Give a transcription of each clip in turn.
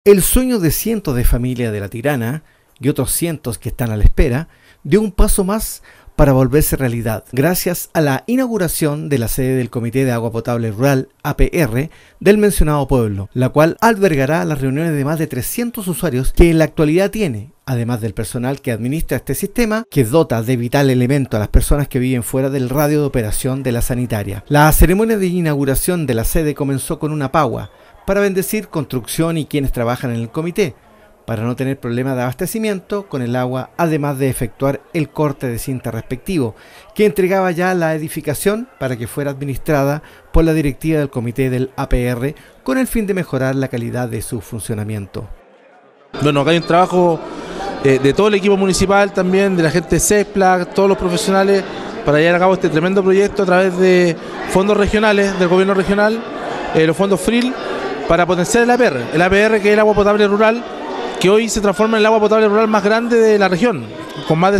El sueño de cientos de familias de La Tirana y otros cientos que están a la espera dio un paso más para volverse realidad, gracias a la inauguración de la sede del Comité de Agua Potable Rural APR del mencionado pueblo, la cual albergará las reuniones de más de 300 usuarios que en la actualidad tiene, además del personal que administra este sistema, que dota de vital elemento a las personas que viven fuera del radio de operación de la sanitaria. La ceremonia de inauguración de la sede comenzó con una pagua para bendecir construcción y quienes trabajan en el comité, para no tener problemas de abastecimiento con el agua, además de efectuar el corte de cinta respectivo, que entregaba ya la edificación para que fuera administrada por la directiva del comité del APR con el fin de mejorar la calidad de su funcionamiento. Bueno, acá hay un trabajo de todo el equipo municipal, también de la gente de CESPLA, todos los profesionales, para llevar a cabo este tremendo proyecto a través de fondos regionales, del gobierno regional, los fondos FRIL, para potenciar el APR que es el agua potable rural, que hoy se transforma en el agua potable rural más grande de la región, con más de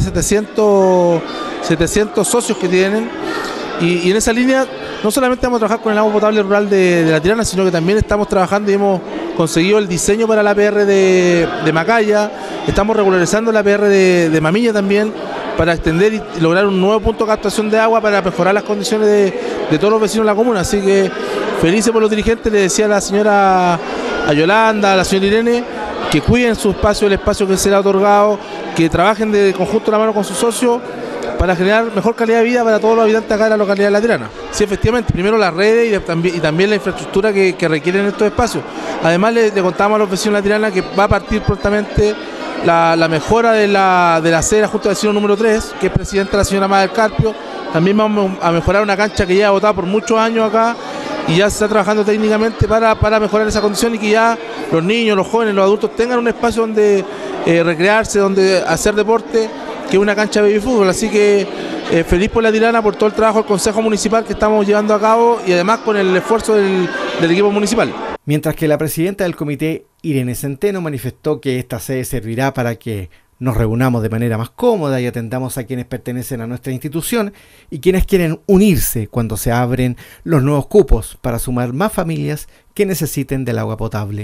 700 socios que tienen. Y en esa línea no solamente vamos a trabajar con el agua potable rural de La Tirana, sino que también estamos trabajando y hemos conseguido el diseño para el APR de Macaya, estamos regularizando el APR de Mamilla también, para extender y lograr un nuevo punto de captación de agua para mejorar las condiciones de todos los vecinos de la comuna. Así que felices por los dirigentes, le decía a la señora Yolanda, a la señora Irene, que cuiden su espacio, el espacio que se les ha otorgado, que trabajen de conjunto la mano con sus socios para generar mejor calidad de vida para todos los habitantes acá de la localidad de La Tirana. Sí, efectivamente, primero las redes y también la infraestructura que requieren estos espacios. Además le contamos a los vecinos de La Tirana que va a partir prontamente la mejora de la sede de la Junta de Vecinos número 3, que es presidenta la señora Mada del Carpio. También vamos a mejorar una cancha que ya ha botado por muchos años acá y ya se está trabajando técnicamente para mejorar esa condición y que ya los niños, los jóvenes, los adultos tengan un espacio donde recrearse, donde hacer deporte, que es una cancha de baby fútbol. Así que feliz por La Tirana, por todo el trabajo del Consejo Municipal que estamos llevando a cabo y además con el esfuerzo del equipo municipal. Mientras que la presidenta del comité, Irene Centeno, manifestó que esta sede servirá para que nos reunamos de manera más cómoda y atendamos a quienes pertenecen a nuestra institución y quienes quieren unirse cuando se abren los nuevos cupos para sumar más familias que necesiten del agua potable.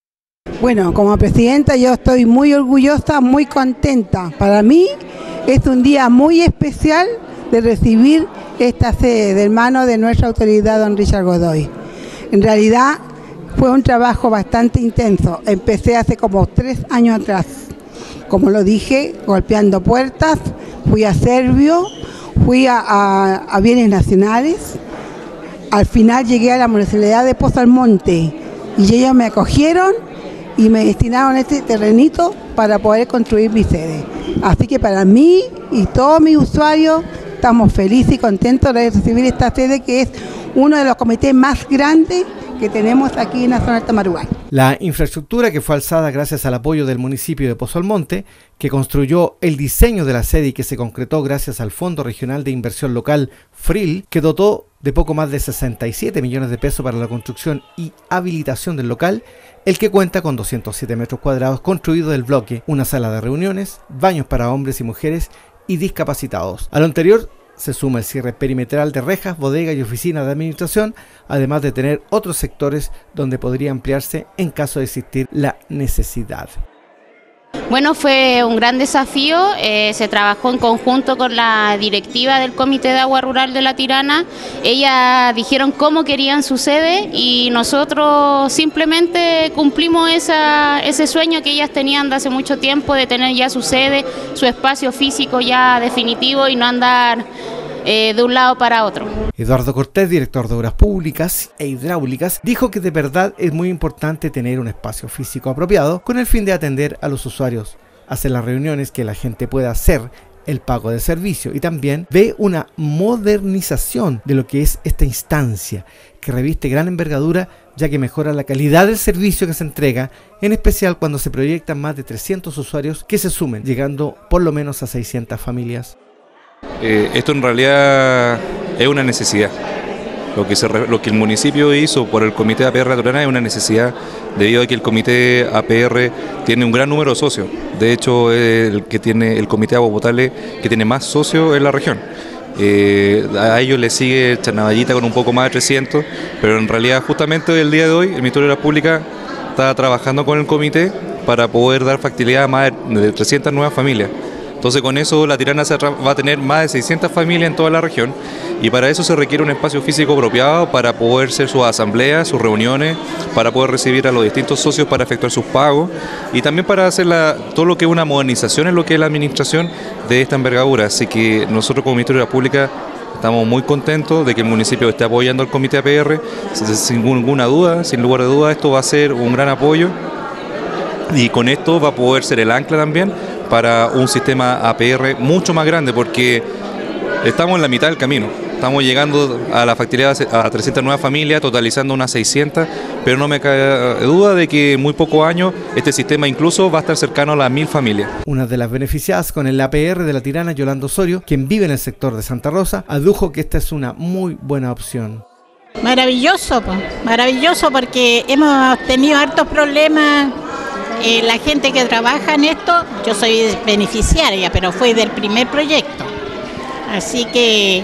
Bueno, como presidenta yo estoy muy orgullosa, muy contenta. Para mí es un día muy especial de recibir esta sede de mano de nuestra autoridad, don Richard Godoy. En realidad fue un trabajo bastante intenso. Empecé hace como 3 años atrás. Como lo dije, golpeando puertas, fui a Servio, fui a Bienes Nacionales. Al final llegué a la Municipalidad de Pozo Almonte y ellos me acogieron y me destinaron este terrenito para poder construir mi sede. Así que para mí y todos mis usuarios estamos felices y contentos de recibir esta sede, que es uno de los comités más grandes que tenemos aquí en la zona de Tamarugal. La infraestructura, que fue alzada gracias al apoyo del municipio de Pozo Almonte, que construyó el diseño de la sede y que se concretó gracias al Fondo Regional de Inversión Local FRIL, que dotó de poco más de 67 millones de pesos para la construcción y habilitación del local, el que cuenta con 207 metros cuadrados construido del bloque, una sala de reuniones, baños para hombres y mujeres y discapacitados. A lo anterior se suma el cierre perimetral de rejas, bodegas y oficinas de administración, además de tener otros sectores donde podría ampliarse en caso de existir la necesidad. Bueno, fue un gran desafío, se trabajó en conjunto con la directiva del Comité de Agua Rural de La Tirana. Ellas dijeron cómo querían su sede y nosotros simplemente cumplimos ese sueño que ellas tenían de hace mucho tiempo, de tener ya su sede, su espacio físico ya definitivo y no andar de un lado para otro. Eduardo Cortés, director de Obras Públicas e Hidráulicas, dijo que de verdad es muy importante tener un espacio físico apropiado con el fin de atender a los usuarios, hacer las reuniones, que la gente pueda hacer el pago de servicio, y también ve una modernización de lo que es esta instancia, que reviste gran envergadura ya que mejora la calidad del servicio que se entrega, en especial cuando se proyectan más de 300 usuarios que se sumen, llegando por lo menos a 600 familias. Esto en realidad es una necesidad. Lo que el municipio hizo por el Comité de APR de Tirana es una necesidad, debido a que el Comité APR tiene un gran número de socios. De hecho, es el Comité de Agua Potable que tiene más socios en la región. A ellos le sigue Chanavallita con un poco más de 300, pero en realidad justamente el día de hoy el Ministerio de Obras Públicas está trabajando con el comité para poder dar factibilidad a más de 300 nuevas familias. Entonces con eso La Tirana va a tener más de 600 familias en toda la región y para eso se requiere un espacio físico apropiado para poder hacer sus asambleas, sus reuniones, para poder recibir a los distintos socios para efectuar sus pagos y también para hacer todo lo que es una modernización en lo que es la administración de esta envergadura. Así que nosotros como Ministerio de la Pública estamos muy contentos de que el municipio esté apoyando al Comité APR, sin ninguna duda, sin lugar de duda, esto va a ser un gran apoyo y con esto va a poder ser el ancla también para un sistema APR mucho más grande porque estamos en la mitad del camino. Estamos llegando a la factibilidad a 300 nuevas familias, totalizando unas 600, pero no me cabe duda de que en muy pocos años este sistema incluso va a estar cercano a las 1000 familias. Una de las beneficiadas con el APR de La Tirana, Yolanda Osorio, quien vive en el sector de Santa Rosa, adujo que esta es una muy buena opción. Maravilloso porque hemos tenido hartos problemas. La gente que trabaja en esto, yo soy beneficiaria, pero fue del primer proyecto. Así que,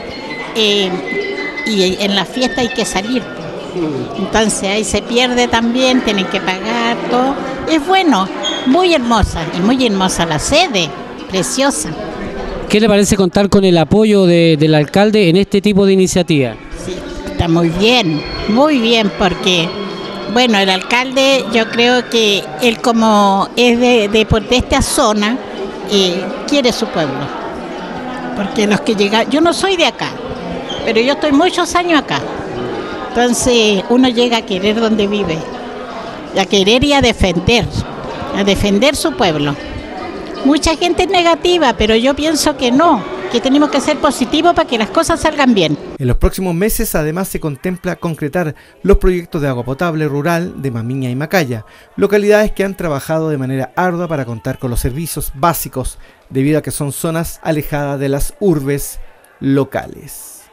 y en la fiesta hay que salir. Entonces ahí se pierde también, tienen que pagar todo. Es bueno, muy hermosa, y muy hermosa la sede, preciosa. ¿Qué le parece contar con el apoyo del alcalde en este tipo de iniciativa? Sí, está muy bien, porque... Bueno, el alcalde, yo creo que él como es de esta zona, quiere su pueblo. Porque los que llegan, yo no soy de acá, pero yo estoy muchos años acá. Entonces uno llega a querer donde vive, a querer y a defender su pueblo. Mucha gente es negativa, pero yo pienso que no, que tenemos que ser positivos para que las cosas salgan bien. En los próximos meses además se contempla concretar los proyectos de agua potable rural de Mamiña y Macaya, localidades que han trabajado de manera ardua para contar con los servicios básicos debido a que son zonas alejadas de las urbes locales.